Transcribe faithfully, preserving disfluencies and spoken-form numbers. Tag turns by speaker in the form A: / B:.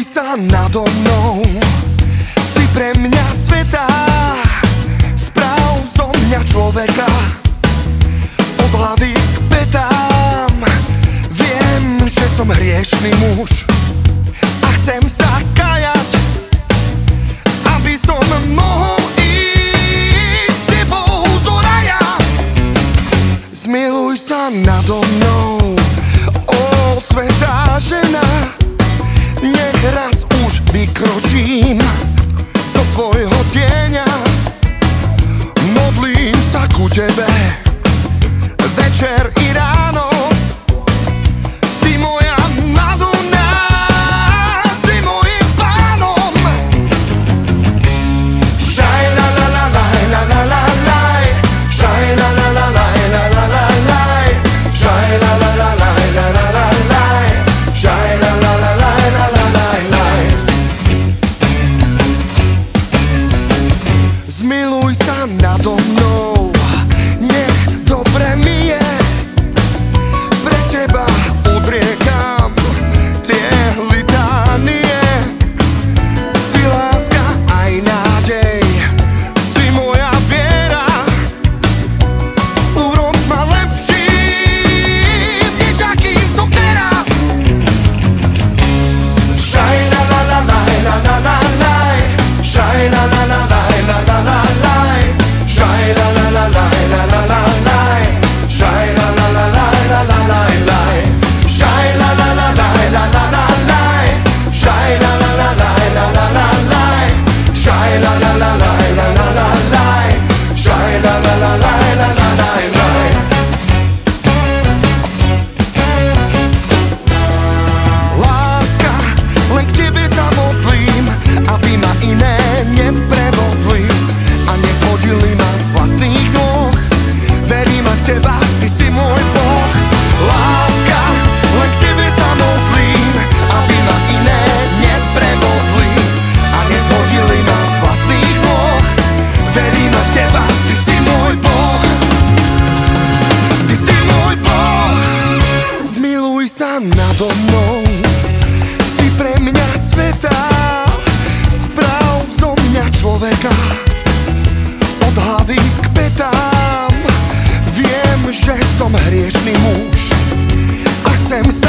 A: sa nado mnou, si pre mňa svätá. Správ zo mňa človeka od hlavy k petám. Viem, že som hriešný muž a chcem sa kajať, aby som mohol ísť s tebou do raja. Zmiluj sa nado mnou, ó svätá žena. Nech raz už vykročím zo svojho tieňa. Modlím sa ku tebe večer i ráno. Si moja Madonna, si mojím pánom. Šaj la la la la la la la la, šaj la la la la la la la la, šaj la la la la la la la la, šaj la la la la la la la la. Zmiluj sa nado mnou, nech dobre mi je. Pre teba odriekam tie litánie. Si láska aj nádej, si moja viera. Urob ma lepším, než akým som teraz. Šaj la la la la la la la la, šaj la la la la la la la la, šaj la la la la la la la la, šaj la la la la la la la la, šaj la la la la la la la la, šaj la la la la la la la la, šaj la la la la la la la la, šaj la la la la la la la la. Láska, len k tebe sa modlím, aby ma iné neprevodli a nezhodili ma z vlastných nôh. Verím v teba, ty si môj Boh. Láska, len k tebe sa modlím, aby ma iné neprevodli a nezhodili ma z vlastných nôh. Verím v teba, ty si môj Boh. Ty si môj Boh. Zmiluj sa nado mnou, si pre mňa svätá. Správ zo mňa človeka od hlavy k petám. Viem, že som hriešný muž a chcem sa